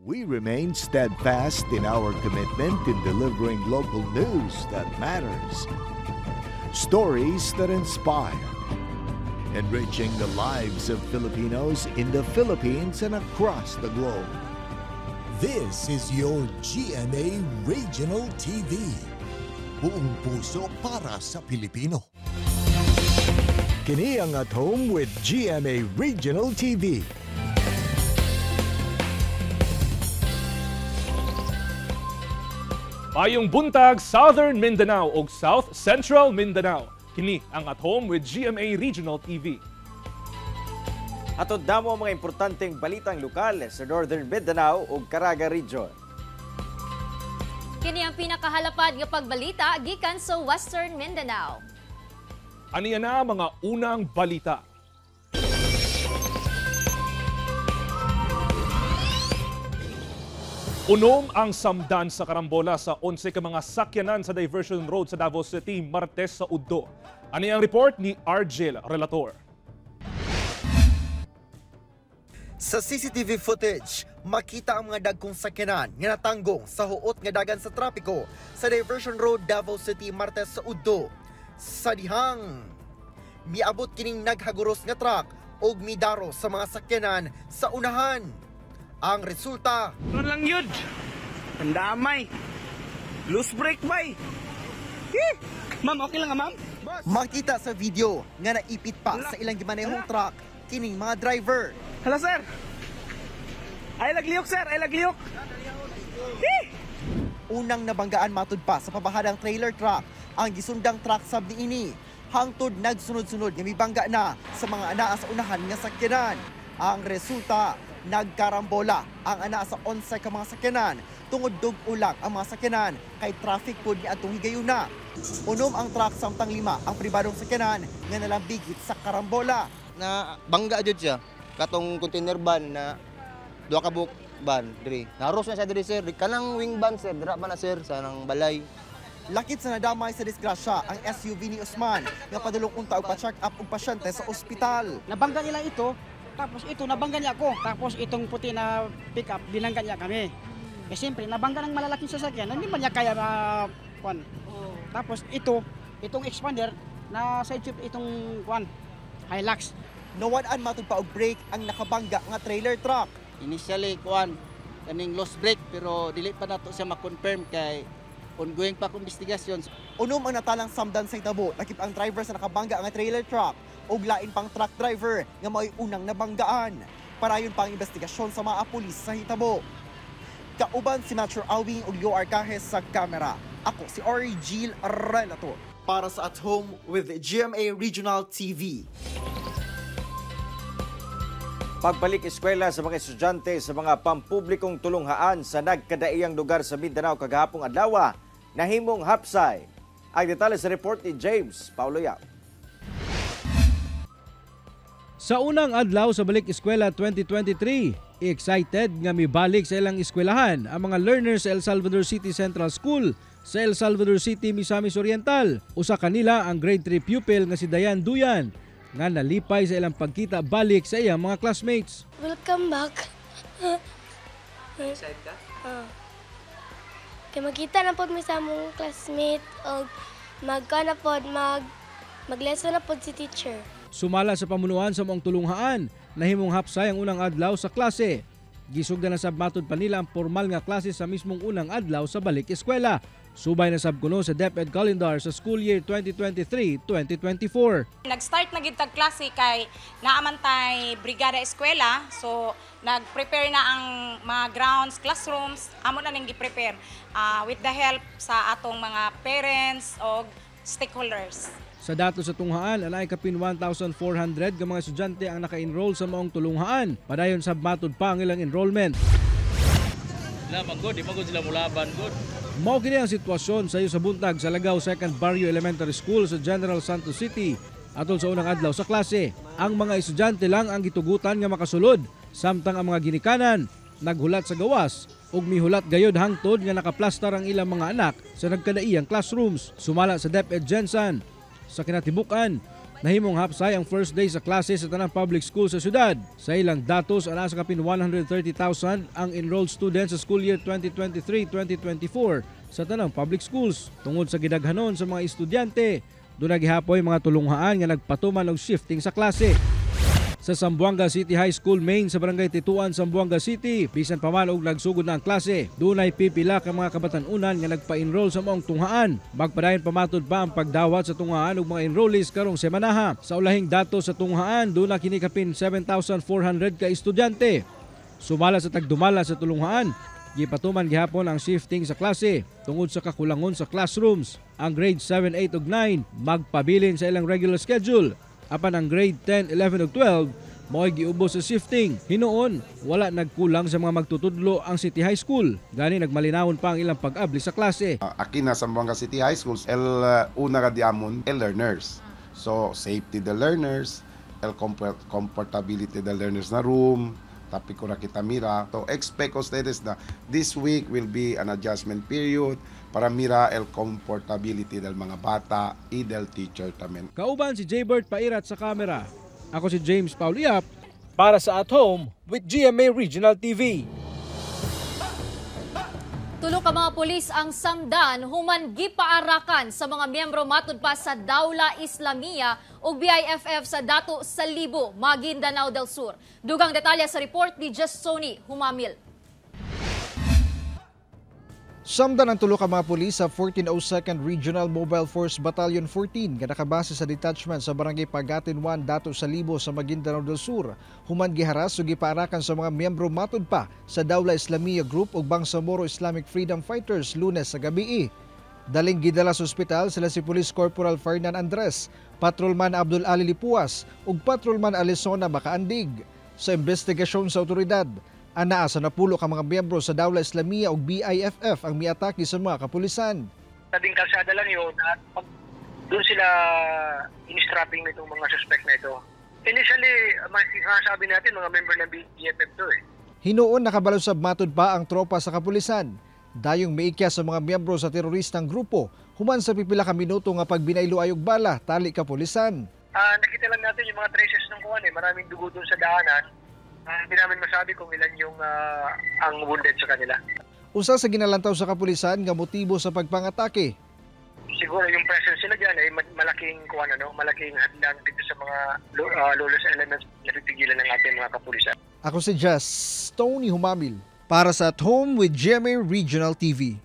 We remain steadfast in our commitment in delivering local news that matters. Stories that inspire. Enriching the lives of Filipinos in the Philippines and across the globe. This is your GMA Regional TV. Buong puso para sa Pilipino. Kini ang At Home with GMA Regional TV. Mayong buntag Southern Mindanao o South Central Mindanao. Kini ang At Home with GMA Regional TV. Atod damo ang mga importanteng balitang lokal sa Northern Mindanao ug Caraga Region. Kini ang pinakahalapad nga pagbalita gikan sa Western Mindanao. Aniya na mga unang balita. Unom ang samdan sa karambola sa 11 ka mga sakyanan sa Diversion Road sa Davao City, Martes sa Udto. Ano ang report ni Argel Relator? Sa CCTV footage, makita ang mga dagkong sakyanan nga natanggong sa huot nga dagan sa trapiko sa Diversion Road, Davao City, Martes sa Udto. Sa dihang, miabot kining naghaguros nga truck o midaro sa mga sakyanan sa unahan. Ang resulta, ano lang yun? Ang damay. Loose brake bay. Ma'am, okay lang nga ma'am? Makita sa video nga naipit pa sa ilang gimanehong truck kining mga driver. Hala sir. Ay lagliyok sir, ay lagliyok. Unang nabanggaan matud pa sa pabahadang trailer truck ang gisundang truck sab niini. Hangtod nagsunod-sunod nga mibangga na sa mga anaa sa unahan nga sakyanan. Ang resulta, nagkarambola ang ana sa 11 ka mga sakyanan tungod dug ulang ang mga sakyanan kay traffic pod ni adtong higayuna. Unom ang truck samtang 5 ang pribadong sakyanan nga nalambigit sa karambola. Na bangga jud siya katong container van na duha ka book van diri. Naros na siya diri sir, kanang wing van sir, dira pa na sir sa nang balay. Lakit sa nadamay sa disgrasya ang SUV ni Usman nga padulong unta og pa-check up og pasyente sa ospital. Nabangga nila ito. Tapos ito, nabangga niya ako. Tapos itong puti na pick-up, binangga niya kami. Eh siyempre, nabangga ng malalaking sasakyan, hindi man niya kaya Tapos itong expander, na side shift itong Hilux. Nawad-an matud pa og brake ang nakabangga nga trailer truck. Initially kaning lost brake pero dili pa nato siya ma-confirm kay ongoing pa investigasyon. Unom ang natalang samdan sa hitabo, nakip ang driver sa nakabangga nga trailer truck ug lain pang truck driver nga mao'y unang nabanggaan. Parayon pang investigasyon sa mga pulis sa hitabo. Kauban si Metro Awing ug Leo Arcajes sa kamera. Ako si Argel Relator para sa At Home with GMA Regional TV. Pagbalik eskwela sa mga estudyante sa mga pampublikong tulunghaan sa nagkadaiyang lugar sa Mindanao kagahapong adlaw, nahimong hapsay. Ang detalye sa report ni James Paulo Yap. Sa unang adlaw sa Balik Eskwela 2023, excited nga mibalik sa ilang eskwelahan ang mga learners sa El Salvador City Central School sa El Salvador City, Misamis Oriental. Usa kanila ang grade 3 pupil nga si Dayan Duyan nga nalipay sa ilang pagkita balik sa iyang mga classmates. Welcome back. Excited ka? Kaya magkita na po may sa mong classmate o mag-lesson na po si teacher. Sumala sa pamunuan sa mga tulunghaan, nahimong hapsay ang unang adlaw sa klase. Gisugdan na sab matud pa nila ang formal nga klase sa mismong unang adlaw sa Balik Eskwela. Subay na sab kuno sa DepEd calendar sa school year 2023-2024. Nag-start na gid tag klase kay naamantay Brigada Eskwela, so nag-prepare na ang mga grounds, classrooms, amo na ning gi-prepare with the help sa atong mga parents o stakeholders. Sa datos sa tunghaan, anay kapin 1,400 ka mga estudyante ang naka-enroll sa maong tulunghaan. Padayon sab matud pa ang ilang enrollment. Lamang good, di magod sila mulaban good. Mao kini ang sitwasyon sa iyo sa buntag sa Lagaw Second Barrio Elementary School sa General Santos City. Atol sa unang adlaw sa klase, ang mga estudyante lang ang gitugutan nga makasulod, samtang ang mga ginikanan naghulat sa gawas ug mihulat gayod hangtod nga nakaplastar ang ilang mga anak sa nagkadaiyang classrooms. Sumala sa DepEd Gensan, sa kinatibukan, Nahimong hapsay ang first day sa klase sa tanang public school sa syudad. Sa ilang datos, ana sa kapin 130,000 ang enrolled students sa school year 2023-2024 sa tanang public schools. Tungod sa gidaghanon sa mga estudyante, doon nagihapoy mga tulunghaan nga nagpatuman og shifting sa klase. Sa Zamboanga City High School main sa Barangay Tituan, Zamboanga City, bisan pa man og nagsugod na ang klase, dunay pipila ka mga kabatan-unan nga nagpa-enroll sa maong tunghaan. Magpadayon pamatod pa ang pagdawat sa tunghaan og mga enrollees karong semanaha. Sa ulahing datos sa tunghaan, duna kini kapin 7,400 ka estudyante. Sumala sa tagdumala sa tulunghaan, gipatuman gihapon ang shifting sa klase tungod sa kakulangon sa classrooms. Ang grade 7, 8 ug 9 magpabilin sa ilang regular schedule. Apan ang grade 10, 11 ug 12 mo'y giubos sa shifting. Hinuon, wala nagkulang sa mga magtutudlo ang City High School. Gani nagmalinawon pa ang ilang pag-abli sa klase. Aquí na Zamboanga City High School, una ka diamond, learners. So safety the learners, comfortability the learners na room, tapi ko na kita mira. So expect ustedes na this week will be an adjustment period para mira el comfortability del mga bata y del teacher tamen. Kauban si Jaybert Pairat sa kamera. Ako si James Pauliap para sa At Home with GMA Regional TV. Tulo ka mga pulis ang samdan human gipaarakan sa mga miyembro matud pa sa Dawla Islamia ug BIFF sa Dato Salibo, Maguindanao del Sur. Dugang detalye sa report ni Just Sony Humamil. Samdan ang tulo ka mga pulis sa 1402nd Regional Mobile Force Battalion 14 nga nakabase sa detachment sa Barangay Pagatin 1, Dato Salibo sa Maguindanao del Sur. Human giharas ug gipaarakan sa mga miyembro matud pa sa Dawla Islamia Group ug Bangsamoro Islamic Freedom Fighters Lunes sa gabi. Daling gidala sa ospital sila si Police Corporal Fernan Andres, Patrolman Abdul Ali Lipuas ug Patrolman Alisona Makaandig. Sa investigasyon sa otoridad, anaa sa napulo ka mga miyembro sa Dawla Islamia ug BIFF ang miatake sa mga kapulisan. Tabing kalsada lang yun at doon sila in-strapping nitong mga suspect na ito. Initially, masasabi natin mga member ng BIFF to eh. Hinuon nakabalusab matud pa ang tropa sa kapulisan. Dayong miikya sa mga miyembro sa teroristang grupo, human sa pipila ka minuto nga pagbinaylo ayog bala, tali kapulisan. Nakita lang natin yung mga traces ng kuwan eh, maraming dugo doon sa daanan. Hindi namin masabi kung ilan yung ang wounded sa kanila. Usa sa ginalantaw sa kapulisan nga motibo sa pagpangatake. Siguro yung presence sila dyan ay malaking malaking hadlang dito sa mga lawless elements na pipigilan ng ating mga kapulisan. Ako si Just Tony Humamil para sa At Home with GMA Regional TV.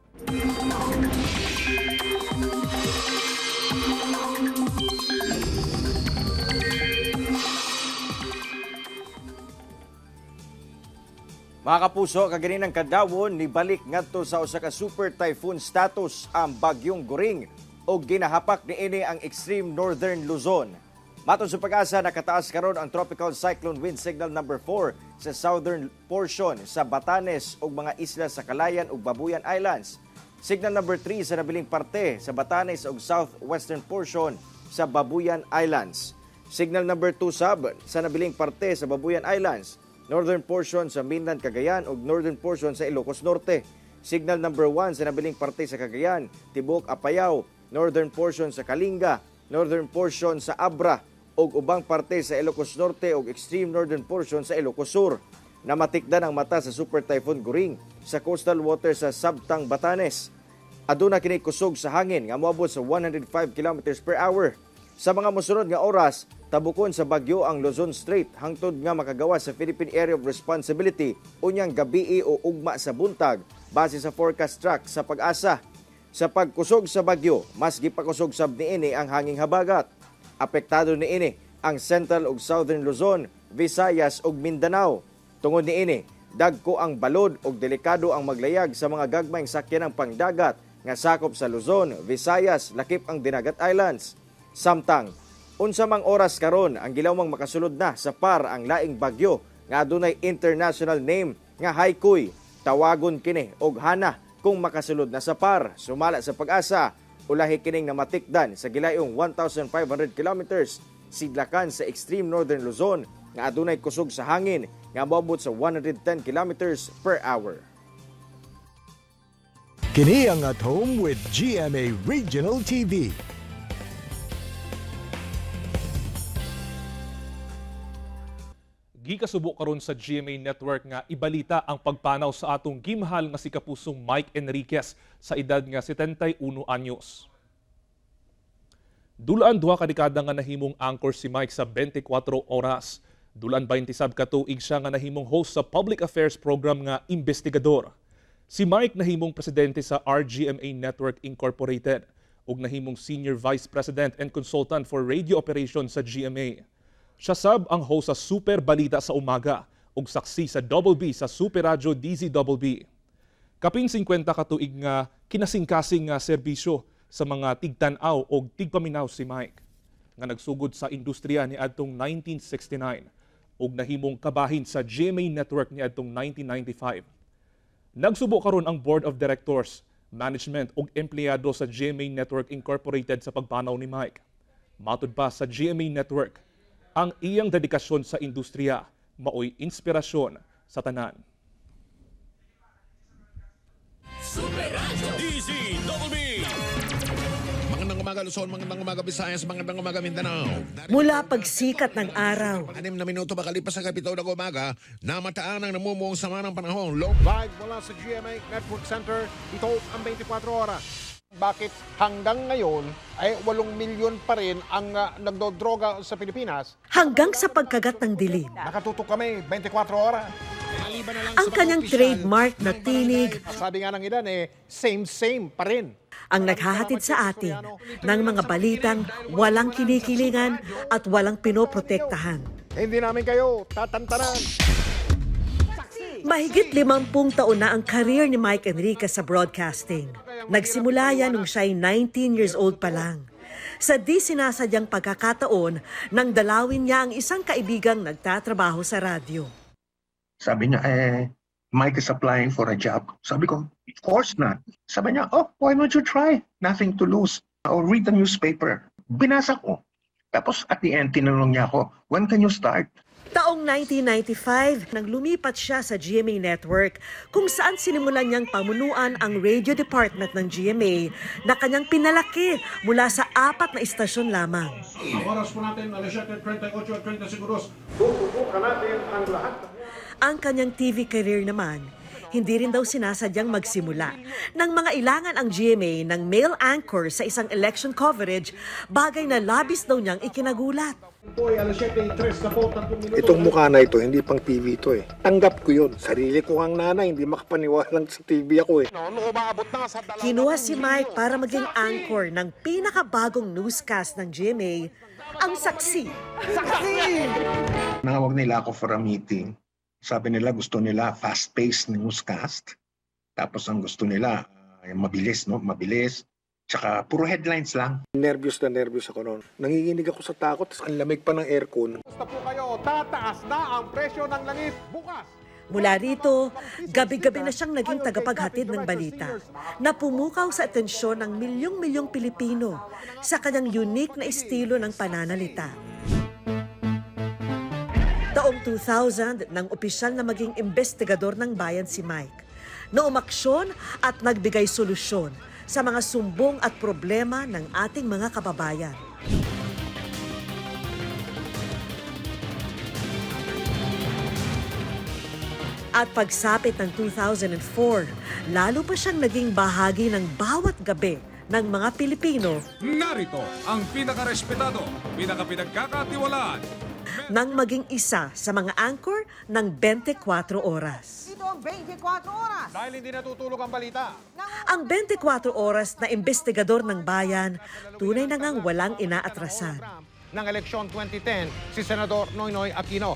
Mga kapuso, kaganinang kadawon ni balik ngadto sa usa ka super typhoon status ang bagyong Goring o ginahapak niini ang extreme northern Luzon. Matod sa pag-asa, nakataas karon ang tropical cyclone wind signal number 4 sa southern portion sa Batanes ug mga isla sa Calayan ug Babuyan Islands. Signal number 3 sa nabiling parte sa Batanes ug southwestern portion sa Babuyan Islands. Signal number 2 sab sa nabiling parte sa Babuyan Islands, northern portion sa mainland Cagayan ug northern portion sa Ilocos Norte. Signal number 1 sa nabiling parte sa Cagayan, Tibok, Apayao, northern portion sa Kalinga, northern portion sa Abra ug ubang parte sa Ilocos Norte ug extreme northern portion sa Ilocos Sur. Namatikdan ang mata sa Super Typhoon Goring sa coastal water sa Sabtang, Batanes. Aduna kini kusog sa hangin nga moabot sa 105 km per hour. Sa mga mosunod nga oras, tabukon sa bagyo ang Luzon Strait hangtod nga makagawa sa Philippine Area of Responsibility unyang gabii o ugma sa buntag base sa forecast track sa pag-asa. Sa pagkusog sa bagyo, mas gipakusog sab niini ang hanging habagat. Apektado niini ang Central ug Southern Luzon, Visayas ug Mindanao. Tungod niini, dagko ang balod ug delikado ang maglayag sa mga gagmayng sakyanang pangdagat nga sakop sa Luzon, Visayas, lakip ang Dinagat Islands. Samtang, unsa mang oras karon ang gilawmang makasulod na sa par ang laing bagyo nga adunay international name nga Haikui. Tawagon kini og hana kung makasulod na sa par. Sumala sa pag-asa, ulahi kining namatikdan sa gilayong 1,500 kilometers sidlakan sa extreme northern Luzon nga adunay kusog sa hangin nga moabot sa 110 kilometers per hour. Kini ang At Home with GMA Regional TV. Gikasubo karon sa GMA Network nga ibalita ang pagpanaw sa atong gimahal nga si kapusong Mike Enriquez sa edad nga 71 anyos. Dulaan duha ka dekada nga nahimong anchor si Mike sa 24 oras. Dulaan 27 ka tuig siya nga nahimong host sa public affairs program nga Investigador. Si Mike nahimong presidente sa RGMA Network Incorporated ug nahimong senior vice president and consultant for radio operations sa GMA. Siya sab ang host sa Super Balita sa umaga ug saksi sa Double B sa Super Radio DZBB. Kapin 50 ka tuig nga kinasingkasing nga serbisyo sa mga tigtanaw o tigpaminaw si Mike nga nagsugod sa industriya ni adtong 1969 ug nahimong kabahin sa GMA Network ni adtong 1995. Nagsubo karon ang Board of Directors, Management ug empleyado sa GMA Network Incorporated sa pagpanaw ni Mike. Matud pa sa GMA Network, ang iyang dedikasyon sa industriya maoy inspirasyon sa tanan. Super Radio DZBB. Magandang umaga Luzon, magandang umaga Visayas, magandang umaga Mindanao. Mula pagsikat ng araw. 6 na minuto makalipas sa kapitaw ng umaga, namataan ang namumuong sama ng panahon. Live mula sa GMA Network Center, ito ang 24 oras. Bakit hanggang ngayon ay 8 milyon pa rin ang nagdodroga sa Pilipinas? Hanggang sa pagkagat ng dilim. Nakatutok kami 24 oras. Ang kanyang trademark na tinig. Sabi nga ng ilan same pa rin. Ang naghahatid sa atin ng mga balitang walang kinikilingan at walang pinoprotektahan. Hindi namin kayo tatantanan. Mahigit 50 taon na ang career ni Mike Enriquez sa broadcasting. Nagsimula yan nung siya'y 19 years old pa lang. Sa di sinasadyang pagkakataon, nang dalawin niya ang isang kaibigang nagtatrabaho sa radyo. Sabi niya, Mike is applying for a job. Sabi ko, of course not. Sabi niya, why don't you try? Nothing to lose. Or read the newspaper. Binasa ko. Tapos at the end, tinanong niya ako, when can you start? Taong 1995, nang lumipat siya sa GMA Network, kung saan sinimulan niyang pamunuan ang radio department ng GMA na kanyang pinalaki mula sa 4 na istasyon lamang. Oras po natin, 7:38 seguros. Bubukan natin ang lahat. Ang kanyang TV career naman, hindi rin daw sinasadyang magsimula. Nang mga ilangan ang GMA ng male anchor sa isang election coverage, bagay na labis daw niyang ikinagulat. Itong mukha na ito, hindi pang TV ito Tanggap ko yun. Sarili ko ang nanay, hindi makapaniwalang sa TV ako Kinuha si Mike para maging anchor ng pinakabagong newscast ng GMA, ang Saksi. Saksi! Nangawag nila ako for a meeting. Sabi nila gusto nila fast-paced newscast. Tapos ang gusto nila mabilis, Mabilis. Tsaka puro headlines lang. Nervyos ako noon. Nanginginig ako sa takot, ang lamig pa ng aircon. Basta po kayo, tataas na ang presyo ng langis bukas. Mula rito, gabi-gabi na siyang naging tagapaghatid ng balita na pumukaw sa atensyon ng milyong-milyong Pilipino sa kanyang unique na estilo ng pananalita. Taong 2000, nang opisyal na maging investigador ng bayan si Mike, na umaksyon at nagbigay solusyon sa mga sumbong at problema ng ating mga kababayan. At pagsapit ng 2004, lalo pa siyang naging bahagi ng bawat gabi ng mga Pilipino. Narito ang pinakarespetado, pinakapinagkakatiwalaan. Nang maging isa sa mga anchor ng 24 oras. Ito ang 24 oras. Dahil hindi natutulog ang balita. Ang 24 oras na investigador ng bayan, tunay na ngang walang inaatrasan. Ng eleksyon 2010, si Senador Noynoy Aquino.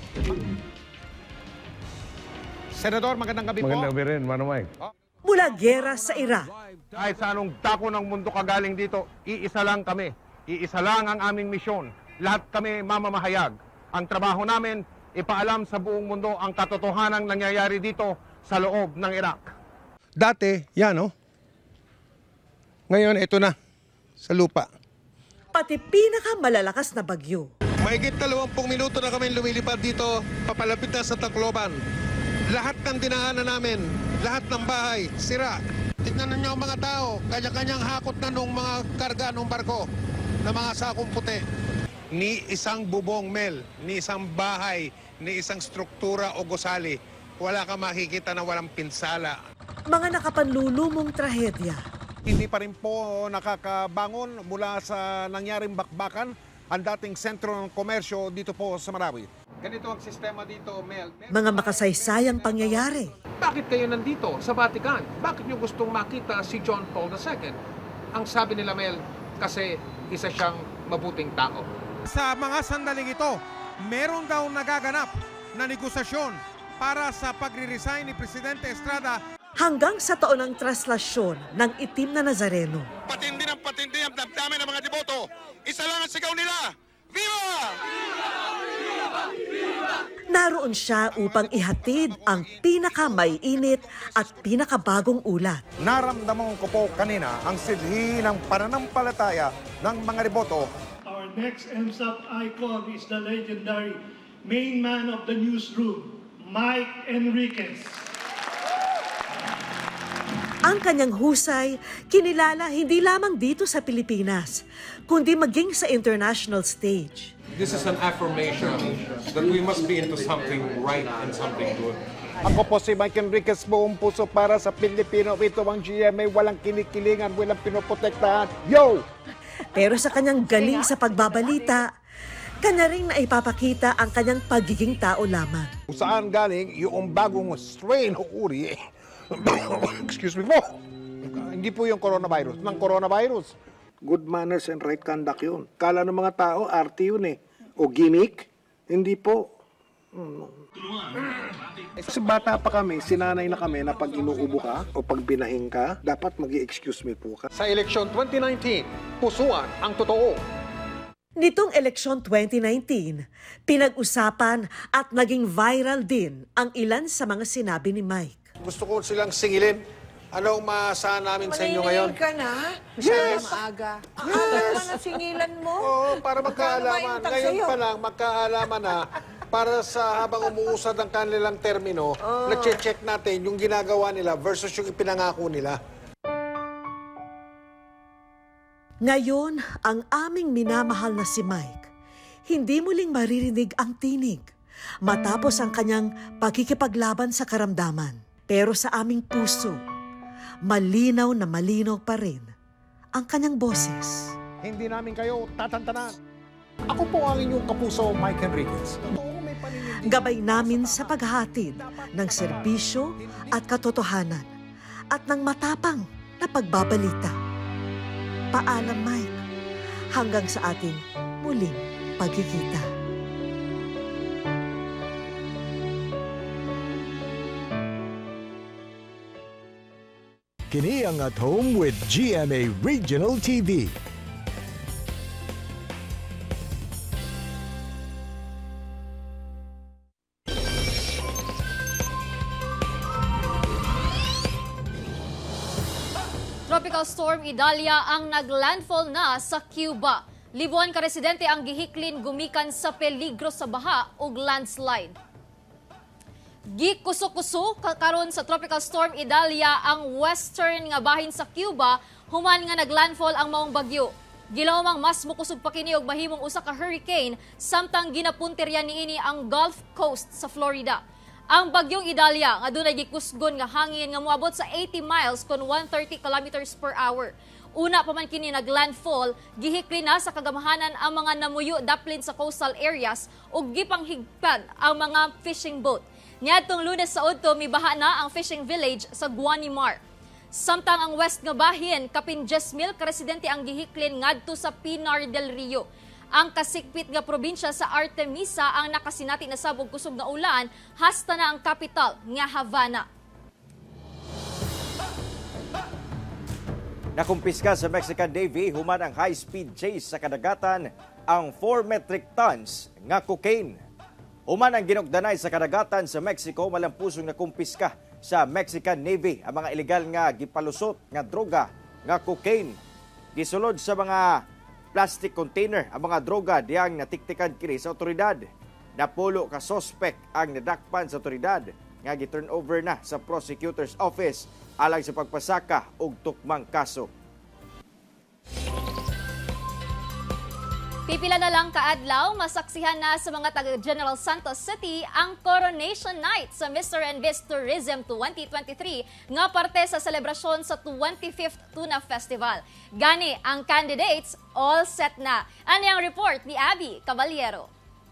Senador, magandang gabi po. Magandang gabi rin, Mano Mike. Mula giyera sa Iraq. Kahit sa anong dako ng mundo kagaling dito, iisa lang kami. Iisa lang ang aming misyon. Lahat kami mamamahayag. Ang trabaho namin, ipaalam sa buong mundo ang katotohanang nangyayari dito sa loob ng Iraq. Dati, yan Ngayon, ito na, sa lupa. Pati pinakamalalakas na bagyo. Mahigit 20 minuto na kami lumilipad dito, papalapit na sa Tacloban. Lahat ng dinaanan namin, lahat ng bahay, sira. Tignan ninyo ang mga tao, kanya-kanyang hakot na nung mga karga nung barko na mga sakong puti. Ni isang bubong, Mel, ni isang bahay, ni isang struktura o gusali. Wala ka makikita na walang pinsala. Mga nakapanlulumong trahedya. Hindi pa rin po nakakabangon mula sa nangyaring bakbakan ang dating sentro ng komersyo dito po sa Marawi. Ganito ang sistema dito, Mel. Mga makasaysayang pangyayari. Bakit kayo nandito sa Vatican? Bakit nyo gustong makita si John Paul II? Ang sabi nila, Mel, kasi isa siyang mabuting tao. Sa mga sandaling ito, meron daw nagaganap na negosasyon para sa pagre-resign ni Presidente Estrada. Hanggang sa taon ng traslasyon ng itim na Nazareno. Patindi ng patindi ang damdamin ng mga deboto. Isa lang ang sigaw nila. Viva! Viva! Viva! Naroon siya upang ihatid ang pinakamaiinit at pinakabagong ulat. Naramdaman ko po kanina ang silhi ng pananampalataya ng mga deboto. Our next MSAP icon is the legendary main man of the newsroom, Mike Enriquez. Ang kanyang husay, kinilala hindi lamang dito sa Pilipinas, kundi maging sa international stage. This is an affirmation that we must be into something right and something good. Ako po si Mike Enriquez, buong puso para sa Pilipino. Ito ang GMA, walang kinikilingan, walang pinoprotektahan. Yo! Pero sa kanyang galing sa pagbabalita, kanya rin na ipapakita ang kanyang pagiging tao lamang. Kung saan galing yung bagong strain o uri, excuse me po, hindi po yung coronavirus, ng coronavirus. Good manners and right conduct yun. Kala ng mga tao, arte yun eh. O gimmick, hindi po. Kasi bata pa kami, sinanay na kami na pag inuubo ka o pag binahing ka, dapat mag-i-excuse me po ka. Sa eleksyon 2019, pusuan ang totoo. Nitong eleksyon 2019, pinag-usapan at naging viral din ang ilan sa mga sinabi ni Mike. Gusto ko silang singilin. Anong maasahan namin sa inyo ngayon? Maninil ka na? Yes! Maaga. Akala mo na singilan mo? Oo, para magkaalaman. Ngayon pa lang, magkaalaman na para sa habang umuusad ang kanilang termino, na-check natin yung ginagawa nila versus yung ipinangako nila. Ngayon, ang aming minamahal na si Mike, hindi muling maririnig ang tinig matapos ang kanyang pagkikipaglaban sa karamdaman. Pero sa aming puso, malinaw na malinaw pa rin ang kanyang boses. Hindi namin kayo tatantanan. Ako po ang inyong kapuso, Mike Enriquez. Gabay namin sa paghahatid ng serbisyo at katotohanan at ng matapang na pagbabalita. Paalam, Mike, hanggang sa ating muling pagkikita. Kini ang At Home with GMA Regional TV. Tropical Storm Idalia ang naglandfall na sa Cuba. Libuan ka residente ang gihiklin gumikan sa peligro sa baha ug landslide. Gikuso-kuso karon sa Tropical Storm Idalia ang western nga bahin sa Cuba human nga naglandfall ang maong bagyo. Gilawmang mas mukusog pa kini og mahimong usa ka hurricane samtang ginapuntirya niini ang Gulf Coast sa Florida. Ang bagyong Idalia nga dunay gikusgon nga hangin nga moabot sa 80 miles kon 130 kilometers per hour. Una pa man kini naglandfall, gihikli na sa kagamahanan ang mga namuyo daplin sa coastal areas ug gipanghigpan ang mga fishing boat. Niadtong Lunes sa udto mibaha na ang fishing village sa Guanimar. Samtang ang west nga bahin kapin 10,000 ka residente ang gihiklin ngadto sa Pinar del Rio. Ang kasikpit nga probinsya sa Artemisa ang nakasinati na sabog kusog nga ulan hasta na ang kapital nga Havana. Nakumpiska sa Mexican Navy human ang high-speed chase sa kadagatan ang 4 metric tons nga cocaine. Human ang ginugdanay sa kadagatan sa Mexico malampusong nakumpiska sa Mexican Navy ang mga ilegal nga gipalusot nga droga nga cocaine. Gisulod sa mga plastic container ang mga droga diyang natiktikan kini sa otoridad. Napulo ka suspect ang nadakpan sa otoridad nga gi-turn over na sa prosecutor's office alang sa pagpasaka og tukmang kaso. Pipila na lang kaadlaw, masaksihan na sa mga taga General Santos City ang Coronation Night sa Mr. and Miss Tourism 2023 nga parte sa selebrasyon sa 25th Tuna Festival. Gani ang candidates all set na. Ano ang report ni Abby Caballero?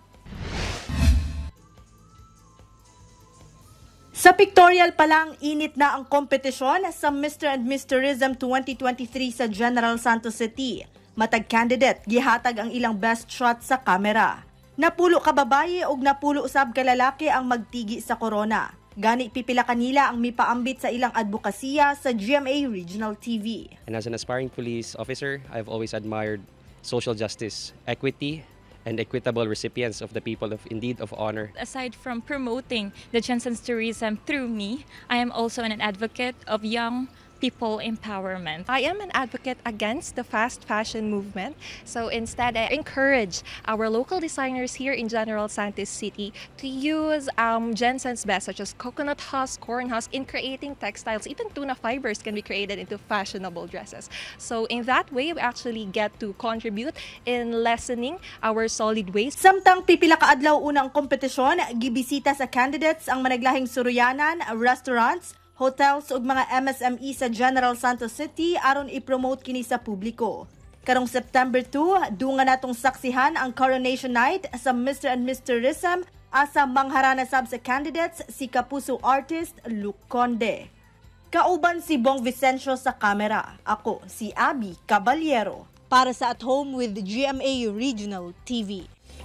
Sa pictorial pa lang, init na ang kompetisyon sa Mr. and Miss Tourism 2023 sa General Santos City. Matag candidate, gihatag ang ilang best shot sa kamera. Napulo ka babaye o napulo usab ka lalaki ang magtigi sa corona. Gani pipila kanila ang mipaambit sa ilang advokasya sa GMA Regional TV. And as an aspiring police officer, I've always admired social justice, equity, and equitable recipients of the people of Indeed of Honor. Aside from promoting the Jensen's tourism through me, I am also an advocate of young people empowerment. I am an advocate against the fast fashion movement. So instead, I encourage our local designers here in General Santos City to use Jensen's best, such as coconut husk, corn husk, in creating textiles. Even tuna fibers can be created into fashionable dresses. So in that way, we actually get to contribute in lessening our solid waste. Samtang pipila ka adlaw unang kompetisyon, gibisita sa candidates ang managlahing suruyanan, restaurants, hotels ug mga MSME sa General Santos City aron i-promote kini sa publiko. Karong September 2, dunga natong saksihan ang Coronation Night sa Mr. and Miss Tourism asa mangharana sab sa candidates si Kapuso artist Luke Conde. Kauban si Bong Vicencio sa kamera. Ako si Abby Caballero para sa At Home with GMA Regional TV.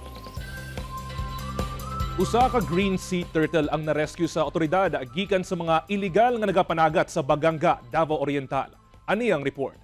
Usa ka green sea turtle ang na-rescue sa otoridad gikan sa mga illegal nga nagapanagat sa Baganga, Davao Oriental. Ani ang report?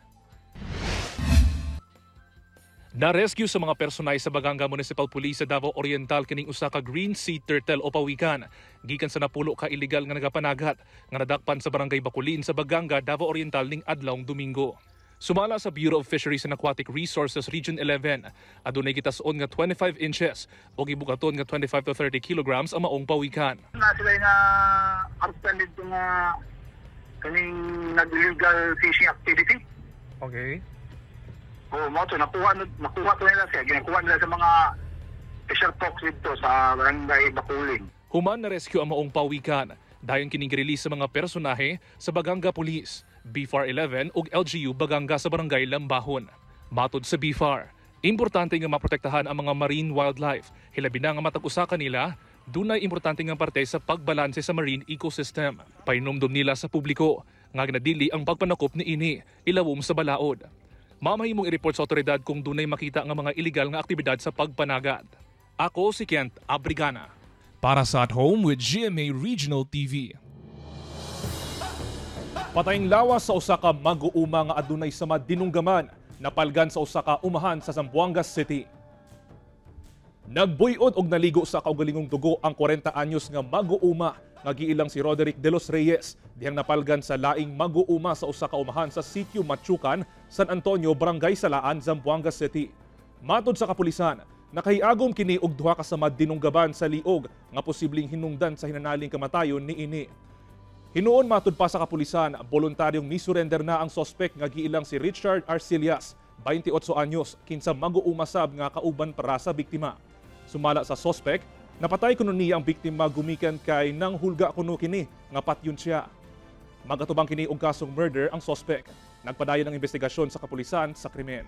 Na-rescue sa mga personay sa Baganga Municipal Police sa Davao Oriental kining usa ka green sea turtle o pawikan gikan sa napulo ka illegal nga nagapanagat nga nadakpan sa barangay Bakulin sa Baganga, Davao Oriental ning adlawng Domingo. Sumala sa Bureau of Fisheries and Aquatic Resources Region 11, adunay gitason nga 25 inches o gibukaton nga 25 to 30 kilograms ang maong pawikan. Na sila nga arrested dito nga kaning nag-illegal fishing activity. Okay. O mo to nakuha to nila siya, ginakuha nila sa mga fisher folks dito sa barangay Bakulin. Human na rescue ang maong pawikan. Dayon kining release sa mga personahe sa Baganga Police, BFAR 11 ug LGU Baganga sa barangay Lambahon. Matod sa BFAR, importante nga maprotektahan ang mga marine wildlife. Hilabi na nga matag-usa kanila, dunay importante nga parte sa pagbalanse sa marine ecosystem. Painomdom nila sa publiko nga ginadili ang pagpanakop ni ini ilawom sa balaod. Mamahimong i-report sa otoridad kung dunay makita nga mga illegal nga aktibidad sa pagpanagat. Ako si Kent Abrigana para sa At Home with GMA Regional TV. Patayng lawas sa usa ka mag-uuma nga adunay sama dinunggaman napalgan sa usa ka umahan sa Zamboanga City. Nagbuyod og naligo sa kaugalingong dugo ang 40 anyos nga mag-uuma nga giilang si Roderick De Los Reyes dihang napalgan sa laing mag-uuma sa usa ka umahan sa Sitio Machucan, San Antonio, Barangay Salaan, Zamboanga City. Matod sa kapulisan, nakahiagom kini og duha ka sama dinunggaban sa liog nga posibleng hinungdan sa hinanaling kamatayon ni ini. Hinuon matud pa sa kapulisan, voluntaryong ni-surrender na ang sospek nga giilang si Richard Arcillas, 28 anyos, kinsa mag-uumasab nga kauban para sa biktima. Sumala sa sospek, napatay kuno niya ang biktima gumikan kay nang hulga kuno kini nga patyon siya. Magatubang kini og kasong murder ang sospek. Nagpadayon ang investigasyon sa kapulisan sa krimen.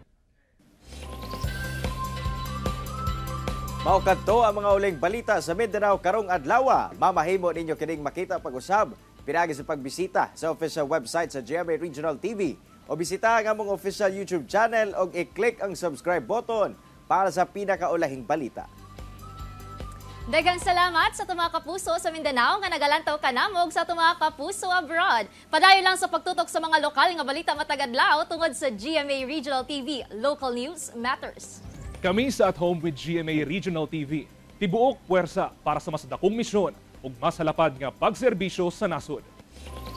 Maukadto ang mga uling balita sa Mindanao karong adlaw. Mamahimo ninyo kining makita pag-usab pinagi sa pagbisita sa official website sa GMA Regional TV o bisita ang among official YouTube channel o i-click ang subscribe button para sa pinakaulahing balita. Daghang salamat sa mga kapuso sa Mindanao nga nagalantaw kanamog sa mga kapuso abroad. Padayon lang sa pagtutok sa mga lokal nga balita matag adlaw tungod sa GMA Regional TV. Local News Matters. Kami sa At Home with GMA Regional TV. Tibuok puwersa para sa mas dakong misyon ug mas halapad nga pagserbisyo sa nasod.